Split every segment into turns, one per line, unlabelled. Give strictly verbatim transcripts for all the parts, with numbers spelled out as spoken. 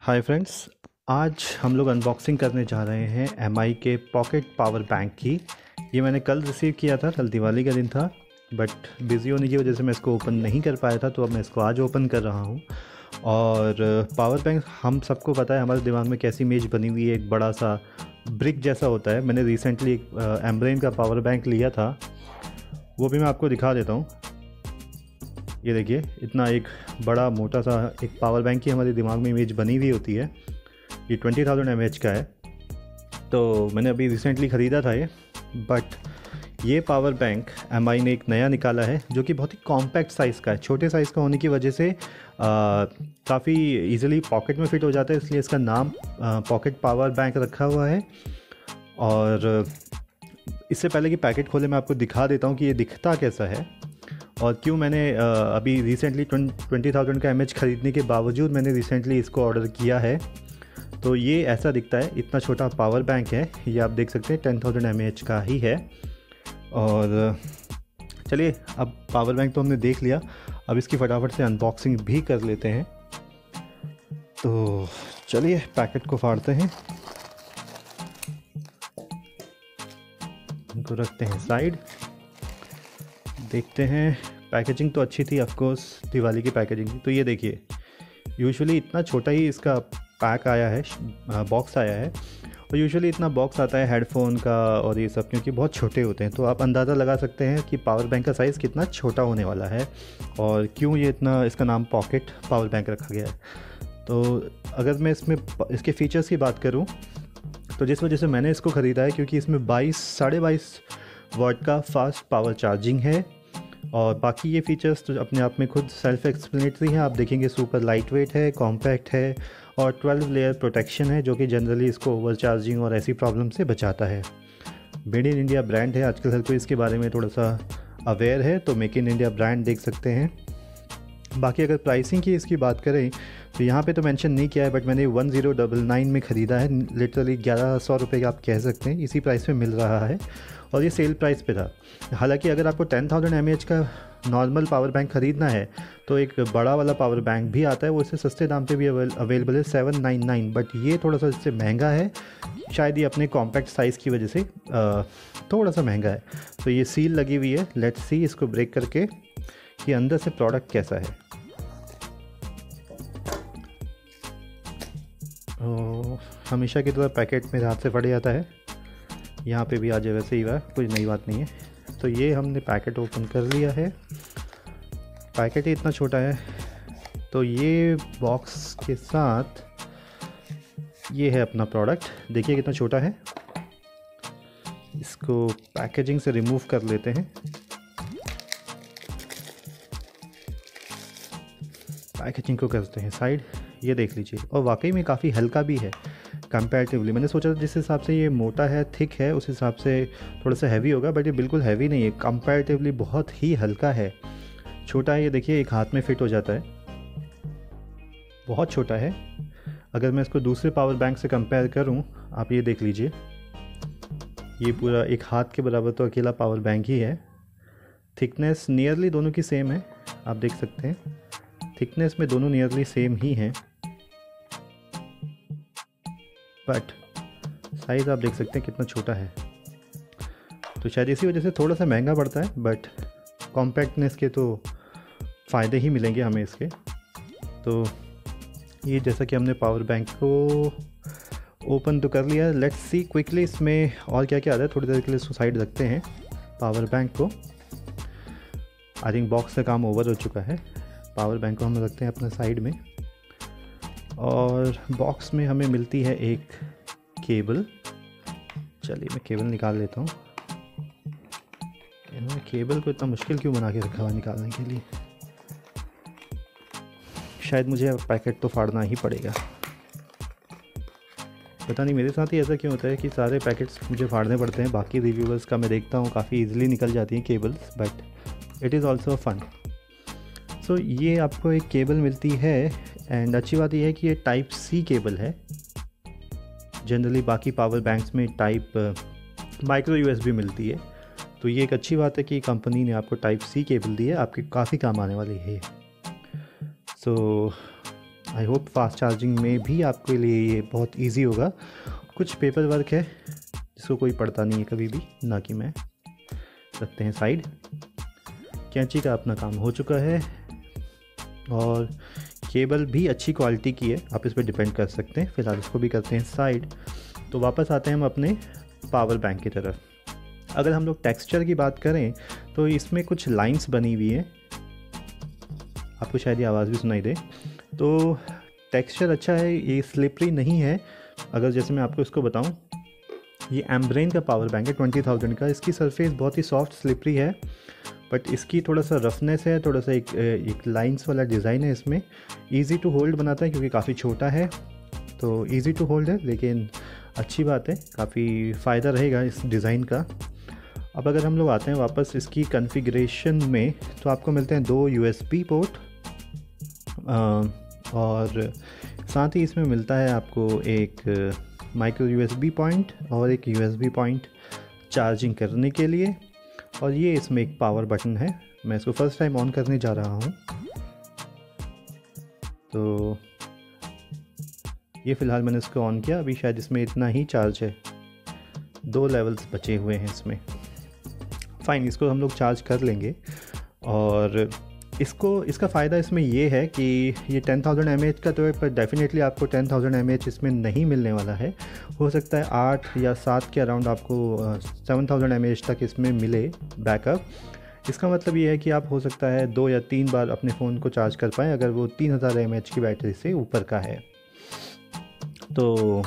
Hi friends, आज हम लोग अनबॉक्सिंग करने जा रहे हैं एम आई के पॉकेट पावर बैंक की। ये मैंने कल रिसीव किया था, कल दिवाली का दिन था, बट बिज़ी होने की वजह से मैं इसको ओपन नहीं कर पाया था, तो अब मैं इसको आज ओपन कर रहा हूँ। और पावर बैंक हम सबको पता है, हमारे दिमाग में कैसी इमेज बनी हुई है, एक बड़ा सा ब्रिक जैसा होता है। मैंने रिसेंटली एक एम्ब्रेन का पावर बैंक लिया था, वो भी मैं आपको दिखा देता हूँ। ये देखिए, इतना एक बड़ा मोटा सा एक पावर बैंक की हमारे दिमाग में इमेज बनी हुई होती है। ये ट्वेंटी थाउजेंड एम एच का है, तो मैंने अभी रिसेंटली ख़रीदा था ये। बट ये पावर बैंक एम आई ने एक नया निकाला है जो कि बहुत ही कॉम्पैक्ट साइज़ का है। छोटे साइज़ का होने की वजह से काफ़ी इजीली पॉकेट में फ़िट हो जाता है, इसलिए इसका नाम पॉकेट पावर बैंक रखा हुआ है। और इससे पहले कि पैकेट खोले, मैं आपको दिखा देता हूँ कि ये दिखता कैसा है और क्यों मैंने अभी रिसेंटली ट्वेंटी थाउजेंड का एम एच ख़रीदने के बावजूद मैंने रिसेंटली इसको ऑर्डर किया है। तो ये ऐसा दिखता है, इतना छोटा पावर बैंक है। ये आप देख सकते हैं टेन थाउजेंड एम एच का ही है। और चलिए, अब पावर बैंक तो हमने देख लिया, अब इसकी फटाफट से अनबॉक्सिंग भी कर लेते हैं। तो चलिए पैकेट को फाड़ते हैं, इनको रखते हैं साइड, देखते हैं। पैकेजिंग तो अच्छी थी, ऑफ कोर्स दिवाली की पैकेजिंग थी। तो ये देखिए, यूजुअली इतना छोटा ही इसका पैक आया है, बॉक्स आया है। और यूजुअली इतना बॉक्स आता है हेडफोन का और ये सब, क्योंकि बहुत छोटे होते हैं। तो आप अंदाज़ा लगा सकते हैं कि पावर बैंक का साइज़ कितना छोटा होने वाला है और क्यों ये इतना, इसका नाम पॉकेट पावर बैंक रखा गया है। तो अगर मैं इसमें इसके फ़ीचर्स की बात करूँ, तो जिस वजह से मैंने इसको ख़रीदा है, क्योंकि इसमें बाईस साढ़े बाईस वाट का फास्ट पावर चार्जिंग है। और बाकी ये फ़ीचर्स तो अपने आप में खुद सेल्फ एक्सप्लेनेटरी हैं। आप देखेंगे सुपर लाइट वेट है, कॉम्पैक्ट है और ट्वेल्व लेयर प्रोटेक्शन है, जो कि जनरली इसको ओवर चार्जिंग और ऐसी प्रॉब्लम से बचाता है। मेड इन इंडिया ब्रांड है, आजकल हर कोई इसके बारे में थोड़ा सा अवेयर है, तो मेक इन इंडिया ब्रांड देख सकते हैं। बाकी अगर प्राइसिंग की इसकी बात करें तो यहाँ पे तो मेंशन नहीं किया है, बट मैंने वन ज़ीरो डबल नाइन में ख़रीदा है। लिटरली ग्यारह सौ रुपये का आप कह सकते हैं, इसी प्राइस में मिल रहा है और ये सेल प्राइस पे था। हालांकि अगर आपको टेन थाउजेंड एम एच का नॉर्मल पावर बैंक ख़रीदना है तो एक बड़ा वाला पावर बैंक भी आता है, वो इससे सस्ते दाम पे भी अवेलेबल है, सेवन नाइन नाइन। बट ये थोड़ा सा इससे महंगा है, शायद ये अपने कॉम्पैक्ट साइज़ की वजह से थोड़ा सा महंगा है। तो ये सील लगी हुई है, लेट्स सी इसको ब्रेक करके कि अंदर से प्रोडक्ट कैसा है। तो हमेशा की तरह पैकेट मेरे हाथ से फट जाता है, यहाँ पे भी आ जाए वैसे ही हुआ, कुछ नई बात नहीं है। तो ये हमने पैकेट ओपन कर लिया है। पैकेट ही इतना छोटा है, तो ये बॉक्स के साथ ये है अपना प्रोडक्ट। देखिए कितना छोटा है। इसको पैकेजिंग से रिमूव कर लेते हैं। पैकेजिंग को करते हैं साइड। ये देख लीजिए, और वाकई में काफ़ी हल्का भी है कंपैरेटिवली। मैंने सोचा जिस हिसाब से ये मोटा है, थिक है, उस हिसाब से थोड़ा सा हैवी होगा, बट ये बिल्कुल हैवी नहीं है, कंपैरेटिवली बहुत ही हल्का है। छोटा है, ये देखिए एक हाथ में फ़िट हो जाता है, बहुत छोटा है। अगर मैं इसको दूसरे पावर बैंक से कंपेयर करूं, आप ये देख लीजिए, ये पूरा एक हाथ के बराबर तो अकेला पावर बैंक ही है। थिकनेस नियरली दोनों की सेम है, आप देख सकते हैं, थिकनेस में दोनों नियरली सेम ही हैं। बट साइज़ आप देख सकते हैं कितना छोटा है, तो शायद इसी वजह से थोड़ा सा महंगा पड़ता है। बट कॉम्पैक्टनेस के तो फ़ायदे ही मिलेंगे हमें इसके। तो ये जैसा कि हमने पावर बैंक को ओपन तो कर लिया, लेट्स सी क्विकली इसमें और क्या क्या आता है। थोड़ी देर के लिए इसको साइड रखते हैं पावर बैंक को। आई थिंक बॉक्स का काम ओवर हो चुका है। पावर बैंक को हम रखते हैं अपने साइड में, और बॉक्स में हमें मिलती है एक केबल। चलिए मैं केबल निकाल लेता हूँ। इन्होंने केबल को इतना मुश्किल क्यों बना के रखा हुआ निकालने के लिए, शायद मुझे पैकेट तो फाड़ना ही पड़ेगा। पता नहीं मेरे साथ ही ऐसा क्यों होता है कि सारे पैकेट्स मुझे फाड़ने पड़ते हैं। बाकी रिव्यूअर्स का मैं देखता हूँ काफ़ी इजीली निकल जाती हैं cables, but it is also fun. So ये आपको एक केबल मिलती है, एंड अच्छी बात यह है कि ये टाइप सी केबल है। जनरली बाकी पावर बैंक्स में टाइप माइक्रो यूएसबी मिलती है, तो ये एक अच्छी बात है कि कंपनी ने आपको टाइप सी केबल दी है, आपके काफ़ी काम आने वाली है। So I hope fast charging में भी आपके लिए ये बहुत इजी होगा। कुछ पेपर वर्क है जिसको कोई पढ़ता नहीं है कभी भी, ना कि मैं। रखते हैं साइड। कैंची का अपना काम हो चुका है और केबल भी अच्छी क्वालिटी की है, आप इस पर डिपेंड कर सकते हैं। फ़िलहाल इसको भी करते हैं साइड। तो वापस आते हैं हम अपने पावर बैंक की तरफ। अगर हम लोग टेक्सचर की बात करें तो इसमें कुछ लाइंस बनी हुई हैं, आपको शायद ये आवाज़ भी सुनाई दे। तो टेक्सचर अच्छा है, ये स्लिपरी नहीं है। अगर जैसे मैं आपको इसको बताऊं, ये एम्ब्रेन का पावर बैंक है ट्वेंटी थाउजेंड का। इसकी सरफेस बहुत ही सॉफ्ट स्लिपरी है, बट इसकी थोड़ा सा रफनेस है, थोड़ा सा एक एक लाइंस वाला डिज़ाइन है इसमें। इजी टू होल्ड बनाता है क्योंकि काफ़ी छोटा है, तो इजी टू होल्ड है, लेकिन अच्छी बात है, काफ़ी फ़ायदा रहेगा इस डिज़ाइन का। अब अगर हम लोग आते हैं वापस इसकी कॉन्फ़िगरेशन में, तो आपको मिलते हैं दो यूएसबी पोर्ट और साथ ही इसमें मिलता है आपको एक माइक्रो यूएसबी पॉइंट और एक यूएसबी पॉइंट चार्जिंग करने के लिए। और ये इसमें एक पावर बटन है। मैं इसको फर्स्ट टाइम ऑन करने जा रहा हूँ, तो ये फ़िलहाल मैंने इसको ऑन किया। अभी शायद इसमें इतना ही चार्ज है, दो लेवल्स बचे हुए हैं इसमें। फ़ाइन, इसको हम लोग चार्ज कर लेंगे। और इसको इसका फ़ायदा इसमें ये है कि ये टेन थाउजेंड एम एच का तो है, पर डेफिनेटली आपको टेन थाउजेंड एम एच इसमें नहीं मिलने वाला है। हो सकता है आठ या सात के अराउंड आपको सेवन थाउजेंड एम एच तक इसमें मिले बैकअप। इसका मतलब ये है कि आप हो सकता है दो या तीन बार अपने फ़ोन को चार्ज कर पाएँ अगर वो तीन हज़ार एम एच की बैटरी से ऊपर का है। तो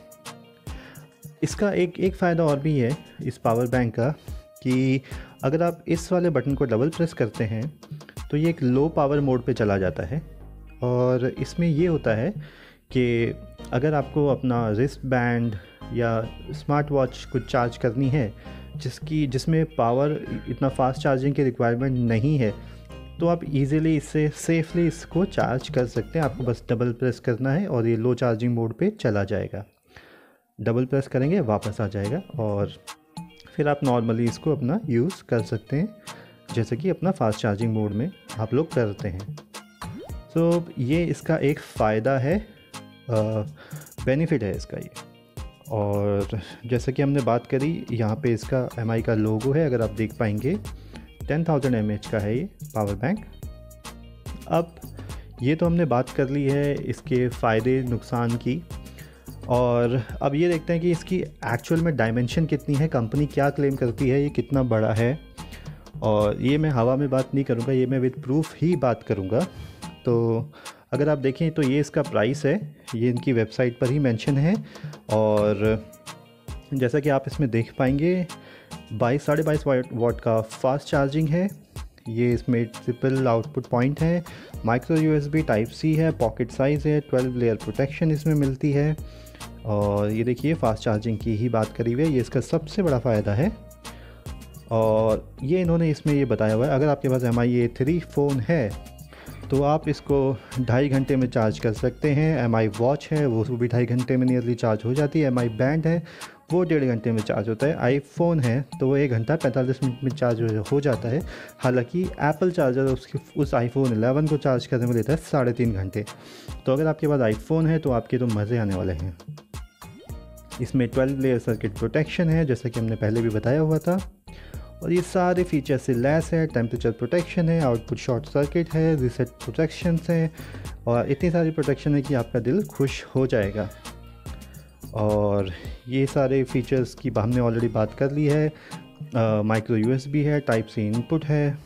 इसका एक एक फ़ायदा और भी है इस पावर बैंक का, कि अगर आप इस वाले बटन को डबल प्रेस करते हैं तो ये एक लो पावर मोड पे चला जाता है। और इसमें ये होता है कि अगर आपको अपना रिस्ट बैंड या स्मार्ट वॉच कुछ चार्ज करनी है जिसकी जिसमें पावर इतना फास्ट चार्जिंग की रिक्वायरमेंट नहीं है, तो आप इजीली इससे सेफली इसको चार्ज कर सकते हैं। आपको बस डबल प्रेस करना है और ये लो चार्जिंग मोड पे चला जाएगा। डबल प्रेस करेंगे, वापस आ जाएगा और फिर आप नॉर्मली इसको अपना यूज़ कर सकते हैं, जैसे कि अपना फास्ट चार्जिंग मोड में आप लोग करते हैं। सो so, ये इसका एक फ़ायदा है, बेनिफिट है इसका ये। और जैसे कि हमने बात करी, यहाँ पे इसका एम आई का लोगो है, अगर आप देख पाएंगे। टेन थाउजेंड एम एच का है ये पावर बैंक। अब ये तो हमने बात कर ली है इसके फ़ायदे नुकसान की, और अब ये देखते हैं कि इसकी एक्चुअल में डायमेंशन कितनी है, कंपनी क्या क्लेम करती है, ये कितना बड़ा है। और ये मैं हवा में बात नहीं करूँगा, ये मैं विद प्रूफ ही बात करूँगा। तो अगर आप देखें तो ये इसका प्राइस है, ये इनकी वेबसाइट पर ही मेंशन है। और जैसा कि आप इसमें देख पाएंगे, बाईस साढ़े बाईस वाट का फास्ट चार्जिंग है। ये इसमें ट्रिपल आउटपुट पॉइंट है, माइक्रो यूएसबी टाइप सी है, पॉकेट साइज़ है, ट्वेल्व लेयर प्रोटेक्शन इसमें मिलती है। और ये देखिए फास्ट चार्जिंग की ही बात करी हुई है, ये इसका सबसे बड़ा फ़ायदा है। और ये इन्होंने इसमें ये बताया हुआ है, अगर आपके पास M I A three phone है तो आप इसको ढाई घंटे में चार्ज कर सकते हैं। एम आई वॉच है वो भी ढाई घंटे में नियरली चार्ज हो जाती है। एम आई बैंड है वो डेढ़ घंटे में चार्ज होता है। आईफोन है तो वो एक घंटा पैंतालीस मिनट में चार्ज हो जाता है। हालांकि एप्पल चार्जर उसकी उस आईफोन इलेवन को चार्ज करने में लेता है साढ़े तीन घंटे। तो अगर आपके पास आईफोन है तो आपके तो मज़े आने वाले हैं। इसमें ट्वेल्व लेयर सर्किट प्रोटेक्शन है, जैसा कि हमने पहले भी बताया हुआ था। और ये सारे फीचर से लैस है। टेम्परेचर प्रोटेक्शन है, आउटपुट शॉर्ट सर्किट है, रीसेट प्रोटेक्शन है, और इतनी सारी प्रोटेक्शन है कि आपका दिल खुश हो जाएगा। और ये सारे फीचर्स की हमने ऑलरेडी बात कर ली है। माइक्रो यूएसबी है, टाइप सी इनपुट है।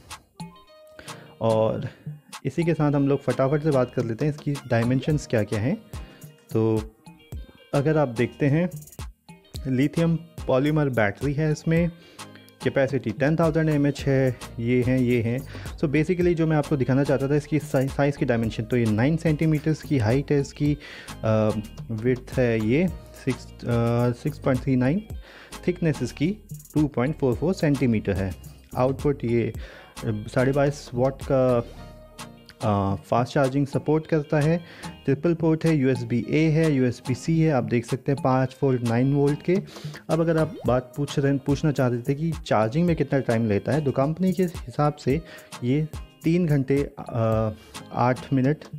और इसी के साथ हम लोग फटाफट से बात कर लेते हैं इसकी डायमेंशंस क्या क्या हैं। तो अगर आप देखते हैं, लिथियम पॉलीमर बैटरी है इसमें, capacity ten thousand M H है, ये हैं ये हैं। सो बेसिकली जो मैं आपको दिखाना चाहता था इसकी साइज़ की डायमेंशन, तो ये नाइन सेंटीमीटर्स की हाइट है इसकी, विड्थ है ये six six point three nine, thickness इसकी two point four four centimetre है। आउटपुट ये साढ़े बाईस वाट का फास्ट चार्जिंग सपोर्ट करता है। ट्रिपल पोर्ट है, यूएसबी ए है, यूएसबी सी है, आप देख सकते हैं पाँच वोल्ट नाइन वोल्ट के। अब अगर आप बात पूछ रहे पूछना चाह रहे थे कि चार्जिंग में कितना टाइम लेता है, तो कंपनी के हिसाब से ये तीन घंटे आठ मिनट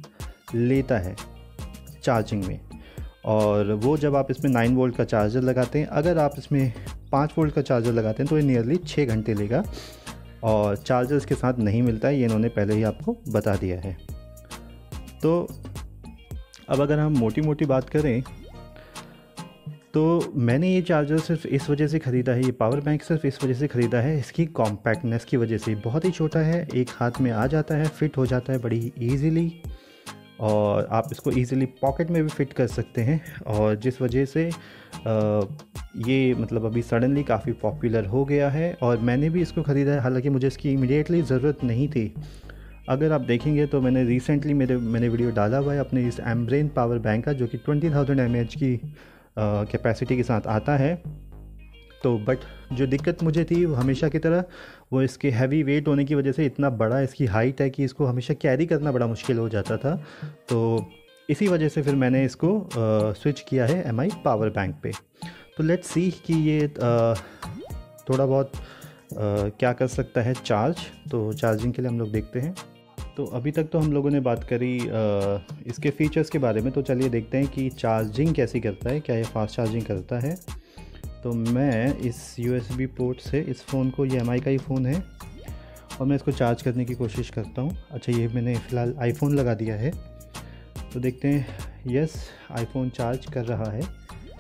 लेता है चार्जिंग में। और वो जब आप इसमें नाइन वोल्ट का चार्जर लगाते हैं, अगर आप इसमें पाँच वोल्ट का चार्जर लगाते हैं तो ये नियरली छः घंटे लेगा, और चार्जर इसके साथ नहीं मिलता है, ये इन्होंने पहले ही आपको बता दिया है। तो अब अगर हम मोटी मोटी बात करें तो मैंने ये चार्जर सिर्फ इस वजह से ख़रीदा है, ये पावर बैंक सिर्फ इस वजह से ख़रीदा है, इसकी कॉम्पैक्टनेस की वजह से। बहुत ही छोटा है, एक हाथ में आ जाता है, फिट हो जाता है बड़ी ईजीली, और आप इसको ईज़िली पॉकेट में भी फ़िट कर सकते हैं। और जिस वजह से आ, ये मतलब अभी सडनली काफ़ी पॉपुलर हो गया है, और मैंने भी इसको ख़रीदा है, हालांकि मुझे इसकी इमीडिएटली ज़रूरत नहीं थी। अगर आप देखेंगे तो मैंने रिसेंटली मेरे मैंने वीडियो डाला हुआ है अपने इस एम्ब्रेन पावर बैंक का, जो कि ट्वेंटी थाउजेंड एम एच की कैपेसिटी के साथ आता है। तो बट जो दिक्कत मुझे थी वो हमेशा की तरह वो इसके हैवी वेट होने की वजह से, इतना बड़ा इसकी हाइट है कि इसको हमेशा कैरी करना बड़ा मुश्किल हो जाता था। तो इसी वजह से फिर मैंने इसको स्विच किया है एम आई पावर बैंक पे। तो लेट्स सी कि ये आ, थोड़ा बहुत आ, क्या कर सकता है चार्ज। तो चार्जिंग के लिए हम लोग देखते हैं। तो अभी तक तो हम लोगों ने बात करी आ, इसके फ़ीचर्स के बारे में, तो चलिए देखते हैं कि चार्जिंग कैसी करता है, क्या ये फास्ट चार्जिंग करता है। तो मैं इस यू एस बी पोर्ट से इस फ़ोन को, ये एम आई का ही फ़ोन है, और मैं इसको चार्ज करने की कोशिश करता हूँ। अच्छा, ये मैंने फ़िलहाल आईफोन लगा दिया है, तो देखते हैं। यस, आईफोन चार्ज कर रहा है,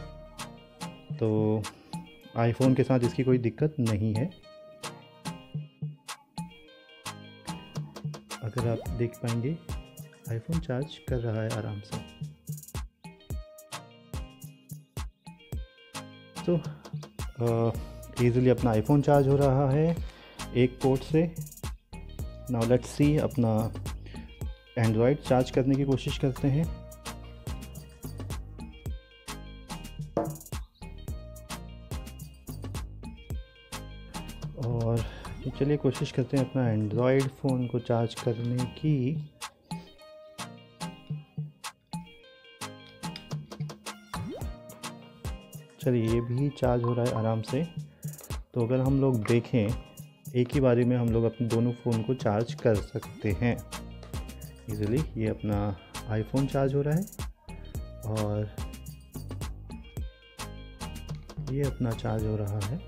तो आईफोन के साथ इसकी कोई दिक्कत नहीं है। अगर आप देख पाएंगे आईफोन चार्ज कर रहा है आराम से। तो ईज़िली अपना आईफोन चार्ज हो रहा है एक पोर्ट से। नाउ लेट्स सी, अपना एंड्रॉयड चार्ज करने की कोशिश करते हैं। और चलिए कोशिश करते हैं अपना एंड्रॉयड फ़ोन को चार्ज करने की। चलिए, ये भी चार्ज हो रहा है आराम से। तो अगर हम लोग देखें, एक ही बारी में हम लोग अपने दोनों फ़ोन को चार्ज कर सकते हैं इजीली। ये अपना आईफोन चार्ज हो रहा है, और ये अपना चार्ज हो रहा है।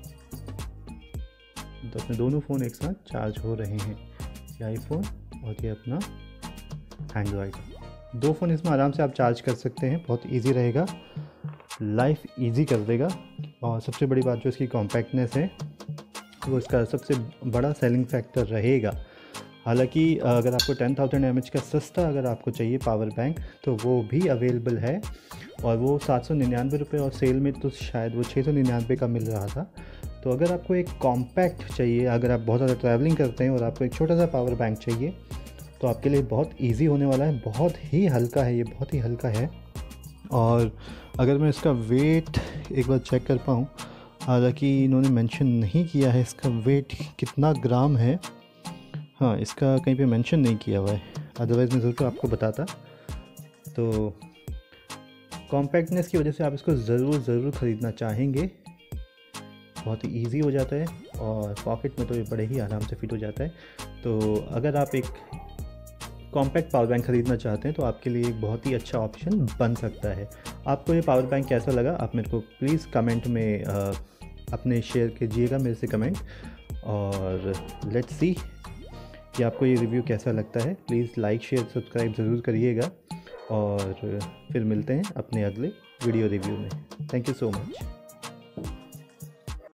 तो अपने दोनों फ़ोन एक साथ चार्ज हो रहे हैं, ये आईफोन और ये अपना एंड्रॉयड। दो फ़ोन इसमें आराम से आप चार्ज कर सकते हैं, बहुत इजी रहेगा, लाइफ इजी कर देगा। और सबसे बड़ी बात जो इसकी कॉम्पैक्टनेस है, वो इसका सबसे बड़ा सेलिंग फैक्टर रहेगा। हालांकि अगर आपको टेन थाउजेंड एम एच का सस्ता अगर आपको चाहिए पावर बैंक, तो वो भी अवेलेबल है, और वो सात सौ निन्यानवे रुपये, और सेल में तो शायद वो छः सौ निन्यानवे का मिल रहा था। तो अगर आपको एक कॉम्पैक्ट चाहिए, अगर आप बहुत ज़्यादा ट्रैवलिंग करते हैं और आपको एक छोटा सा पावर बैंक चाहिए, तो आपके लिए बहुत इजी होने वाला है। बहुत ही हल्का है ये, बहुत ही हल्का है। और अगर मैं इसका वेट एक बार चेक कर पाऊँ, हालांकि इन्होंने मेंशन नहीं किया है इसका वेट कितना ग्राम है। हाँ, इसका कहीं पे मेंशन नहीं किया हुआ है, अदरवाइज़ मैं ज़रूर आपको बताता। तो कॉम्पैक्टनेस की वजह से आप इसको ज़रूर ज़रूर ख़रीदना चाहेंगे। बहुत ही ईजी हो जाता है, और पॉकेट में तो ये बड़े ही आराम से फिट हो जाता है। तो अगर आप एक कॉम्पैक्ट पावर बैंक ख़रीदना चाहते हैं तो आपके लिए एक बहुत ही अच्छा ऑप्शन बन सकता है। आपको ये पावर बैंक कैसा लगा, आप मेरे को प्लीज़ कमेंट में आ, अपने शेयर कीजिएगा मेरे से कमेंट। और लेट्स सी कि आपको ये रिव्यू कैसा लगता है। प्लीज़ लाइक शेयर सब्सक्राइब ज़रूर करिएगा, और फिर मिलते हैं अपने अगले वीडियो रिव्यू में। Thank you so much.